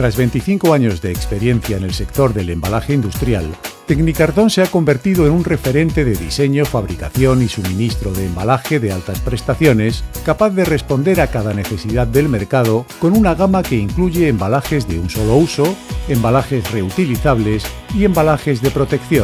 Tras 25 años de experiencia en el sector del embalaje industrial, Tecnicartón se ha convertido en un referente de diseño, fabricación y suministro de embalaje de altas prestaciones, capaz de responder a cada necesidad del mercado con una gama que incluye embalajes de un solo uso, embalajes reutilizables y embalajes de protección.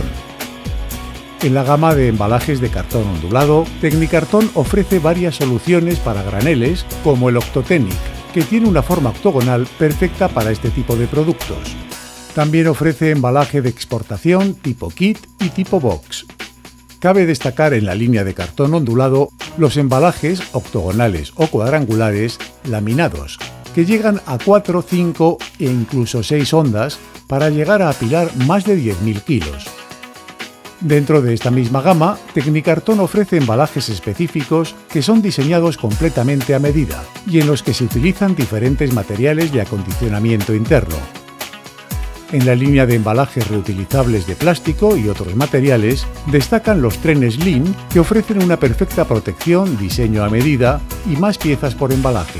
En la gama de embalajes de cartón ondulado, Tecnicartón ofrece varias soluciones para graneles, como el Octotenic, que tiene una forma octogonal perfecta para este tipo de productos. También ofrece embalaje de exportación tipo kit y tipo box. Cabe destacar en la línea de cartón ondulado los embalajes octogonales o cuadrangulares laminados, que llegan a 4, 5 e incluso 6 ondas para llegar a apilar más de 10.000 kilos. Dentro de esta misma gama, Tecnicartón ofrece embalajes específicos que son diseñados completamente a medida y en los que se utilizan diferentes materiales de acondicionamiento interno. En la línea de embalajes reutilizables de plástico y otros materiales, destacan los trenes Slim, que ofrecen una perfecta protección, diseño a medida y más piezas por embalaje.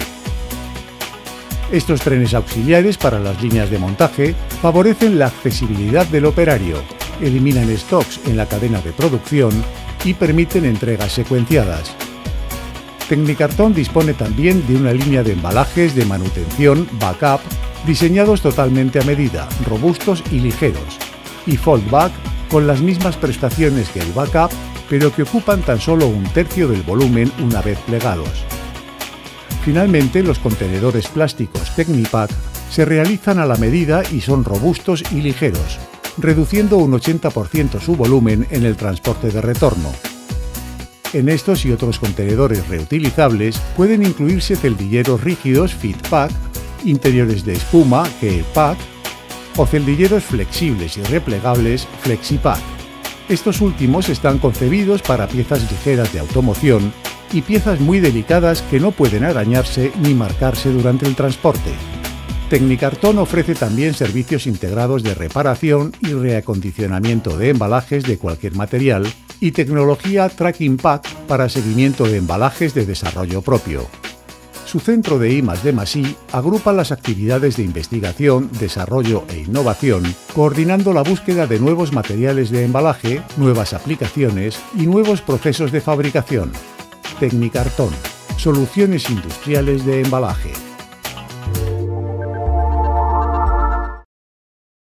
Estos trenes auxiliares para las líneas de montaje favorecen la accesibilidad del operario, eliminan stocks en la cadena de producción y permiten entregas secuenciadas. Tecnicartón dispone también de una línea de embalajes de manutención backup diseñados totalmente a medida, robustos y ligeros, y foldback con las mismas prestaciones que el backup, pero que ocupan tan solo un tercio del volumen una vez plegados. Finalmente, los contenedores plásticos Tecnipack se realizan a la medida y son robustos y ligeros, reduciendo un 80% su volumen en el transporte de retorno. En estos y otros contenedores reutilizables pueden incluirse celdilleros rígidos FitPack, interiores de espuma GearPack o celdilleros flexibles y replegables FlexiPack. Estos últimos están concebidos para piezas ligeras de automoción y piezas muy delicadas que no pueden arañarse ni marcarse durante el transporte. Tecnicartón ofrece también servicios integrados de reparación y reacondicionamiento de embalajes de cualquier material y tecnología Tracking Pack para seguimiento de embalajes de desarrollo propio. Su centro de I+D+I agrupa las actividades de investigación, desarrollo e innovación, coordinando la búsqueda de nuevos materiales de embalaje, nuevas aplicaciones y nuevos procesos de fabricación. Tecnicartón, soluciones industriales de embalaje.